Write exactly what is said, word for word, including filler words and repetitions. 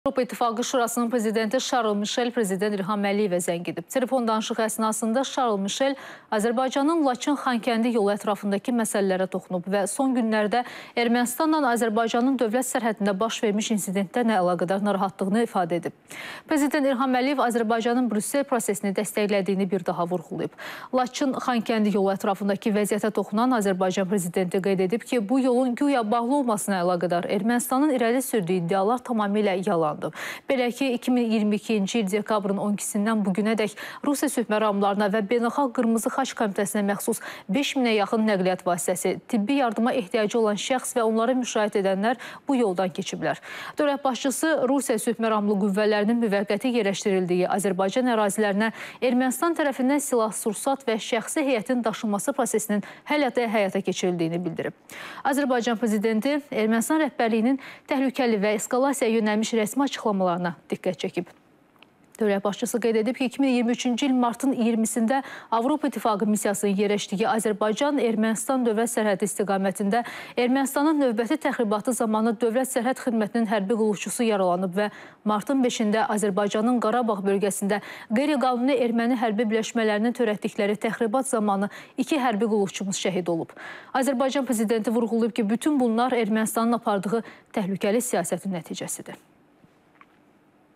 Avropa İttifaqı Şurasının prezidenti Şarl Mişel prezident İlham Əliyevə zəng edib. Telefon danışıq əsnasında Şarl Mişel Azərbaycanın Laçın-Xankəndi yolu ətrafındakı məsələlərə toxunub və son günlərdə Ermənistanla Azərbaycanın dövlət sərhədində baş vermiş insidentlərlə əlaqədar narahatlığını ifadə edib. Prezident İlham Əliyev Azərbaycanın Brüssel prosesini dəstəklədiyini bir daha vurğulayıb. Laçın-Xankəndi yolu ətrafındakı vəziyyətə toxunan Azərbaycan prezidenti qeyd edib ki, bu yolun güya bağlı olmasına əlaqədar Ermənistanın irəli sürdüyü iddialar tamamilə yalan. Belə ki, iki min iyirmi ikinci il dekabrın on ikisindən bugünədək Rusiya sülh məramlarına və Beynəlxalq Qırmızı Xaç Komitəsinə məxsus beş minə yaxın nəqliyyat vasitəsi, tibbi yardıma ehtiyacı olan şəxs və onları müşahidə edənlər bu yoldan keçiblər. Dövlət başçısı Rusiya sülh məramlı qüvvələrinin müvəqqəti yerləşdirildiyi Azərbaycan ərazilərinə Ermənistan tərəfindən silah-sursat və şəxsi heyətin daşınması prosesinin hələ də həyata keçirildiyini bildirib. Azərbaycan prezidenti Ermənistan rəhbərliyinin təhlükəli və eskalasiyaya yönəlmiş rəsmi açıqlamalarına diqqət çəkib. Dövlət başçısı qeyd edib ki, iki min iyirmi üçüncü il martın iyirmisində Avropa İttifaqı missiyasının yerləşdiyi Azərbaycan-Ermənistan dövlət sərhədi istiqamətində Ermənistanın növbəti təxribatı zamanı dövlət sərhəd xidmətinin hərbi qulluqçusu yaralanıb və martın beşində Azərbaycanın Qarabağ bölgəsində qeyri-qanuni erməni hərbi birləşmələrinin törətdikləri təxribat zamanı iki hərbi qulluqçumuz şəhid olub. Azərbaycan prezidenti vurğulayıb ki, bütün bunlar Ermənistanın apardığı təhlükəli siyasətin nəticəsidir.